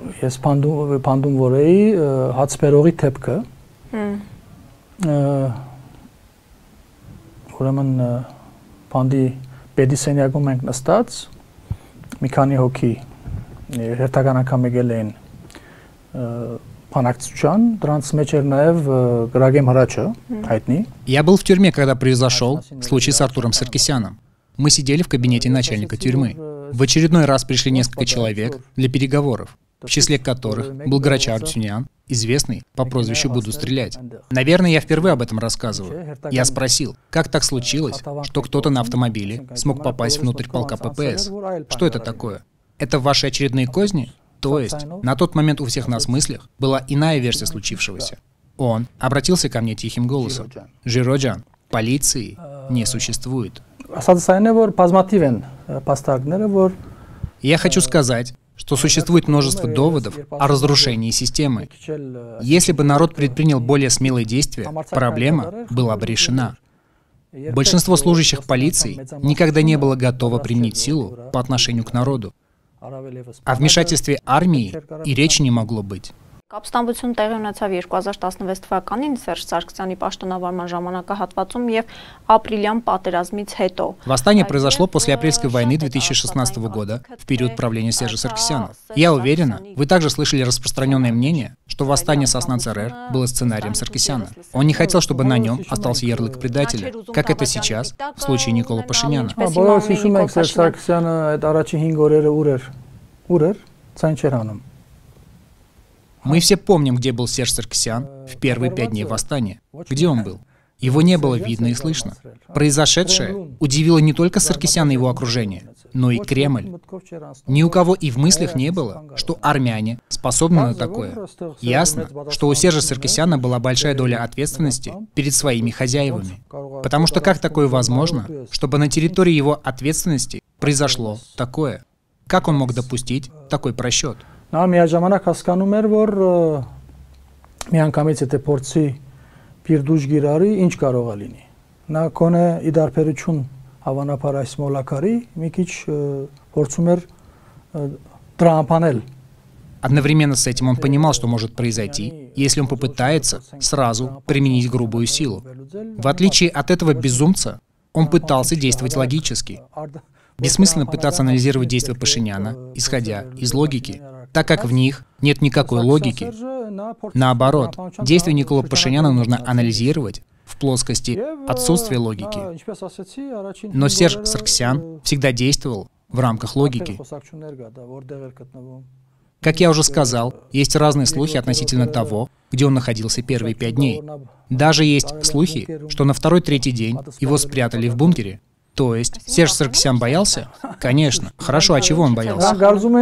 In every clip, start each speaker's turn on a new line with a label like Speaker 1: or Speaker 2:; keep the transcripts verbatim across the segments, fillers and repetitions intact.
Speaker 1: Ես պանդում որ էի հացբերողի թեփքը։ Ուրեմն պանդի պետի սենյակում ենք նստած, մի քանի հոգի հերթական անգամ եկել էին բանակցության, դրանց մեջ էր նաև Գրագեմ Հրաչը, հայտնի։
Speaker 2: Я был в тюрьме, когда произошел случай с Артуром Саркисяном. Мы сидели в кабинете начальника тюрьмы. В очередной раз пришли несколько человек для переговоров, в числе которых был Грача Арутюнян, известный по прозвищу «Буду стрелять». Наверное, я впервые об этом рассказываю. Я спросил, как так случилось, что кто-то на автомобиле смог попасть внутрь полка ППС? Что это такое? Это ваши очередные козни? То есть, на тот момент у всех нас в мыслях была иная версия случившегося. Он обратился ко мне тихим голосом. «Жироджан, полиции не существует». Я хочу сказать, что существует множество доводов о разрушении системы. Если бы народ предпринял более смелые действия, проблема была бы решена. Большинство служащих полиции никогда не было готово применить силу по отношению к народу. О вмешательстве армии и речи не могло быть.
Speaker 3: Կապստամբություն տեղի ունեցավ երկու հազար տասնվեց թվականին Սերժ Սարգսյանի պաշտոնավարման ժամանակահատվածում եւ ապրիլյան պատերազմից հետո.
Speaker 2: Восстание произошло после апрельской войны две тысячи шестнадцатого года, в период правления Сержа Саркисяна. Я уверена, вы также слышали распространенное мнение, что восстание Сосна ЦРР было сценарием Саркисяна. Он не хотел, чтобы на нем остался ярлык предателя, как это сейчас в случае Никола Пашиняна. Мы все помним, где был Серж Саркисян в первые пять дней восстания. Где он был? Его не было видно и слышно. Произошедшее удивило не только Саркисяна и его окружение, но и Кремль. Ни у кого и в мыслях не было, что армяне способны на такое. Ясно, что у Сержа Саркисяна была большая доля ответственности перед своими хозяевами. Потому что как такое возможно, чтобы на территории его ответственности произошло такое? Как он мог допустить такой просчет?
Speaker 1: Նա միաժամանակ հասկանում էր, որ միանգամից եթե փորձի պիրդուժ գիրարի, ինչ կարող է լինի։ Նա կոնե ի դարբերություն հավանաբար այս մոլակարի մի քիչ փորձում էր տրամփանել.
Speaker 2: Одновременно с этим он понимал, что может произойти, если он попытается сразу применить грубую силу. В отличие от этого безумца, он пытался действовать логически. Бессмысленно пытаться анализировать действия Пашиняна, исходя из логики, так как в них нет никакой логики. Наоборот, действия Никола Пашиняна нужно анализировать в плоскости отсутствия логики. Но Серж Саркисян всегда действовал в рамках логики. Как я уже сказал, есть разные слухи относительно того, где он находился первые пять дней. Даже есть слухи, что на второй-третий день его спрятали в бункере. То есть Серж Саркисян боялся? Конечно. Хорошо, а чего он боялся?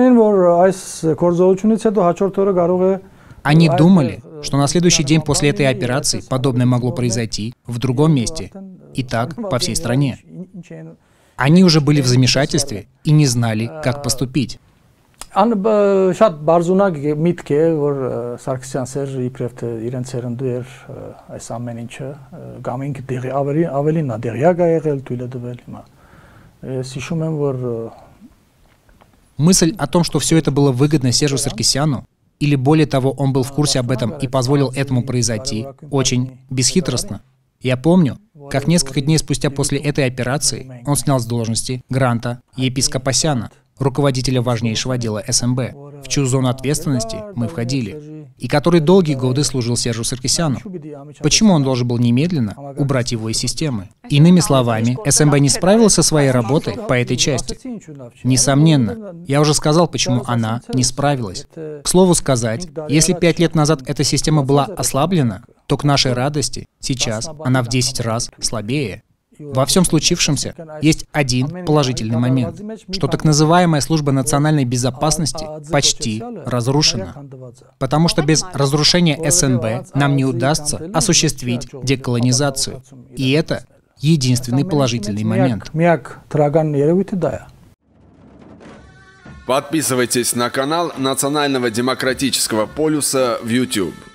Speaker 2: Они думали, что на следующий день после этой операции подобное могло произойти в другом месте. И так по всей стране. Они уже были в замешательстве и не знали, как поступить.
Speaker 1: Շատ բարձունակ միտք է, որ Սարգսյան Սերժը իբրև թե իրենց երանդու էր այս ամեն ինչը, կամ ինքը դեղի ավելի ավելին նա դեղյակ է եղել, թույլ է տվել հիմա։ Ես հիշում եմ, որ
Speaker 2: мысль о том, что все это было выгодно Сержу Саркисяну, или более того, он был в курсе об этом и позволил этому произойти, очень бесхитростно. Я помню, как несколько дней спустя после этой операции он снял с должности Гранта Епископосяна, руководителя важнейшего отдела эс эм бэ, в чью зону ответственности мы входили, и который долгие годы служил Сержу Саркисяну. Почему он должен был немедленно убрать его из системы? Иными словами, эс эм бэ не справилась со своей работой по этой части. Несомненно, я уже сказал, почему она не справилась. К слову сказать, если пять лет назад эта система была ослаблена, то к нашей радости сейчас она в десять раз слабее. Во всем случившемся есть один положительный момент, что так называемая служба национальной безопасности почти разрушена. Потому что без разрушения эс эн бэ нам не удастся осуществить деколонизацию. И это единственный положительный момент.
Speaker 4: Подписывайтесь на канал Национального демократического полюса в YouTube.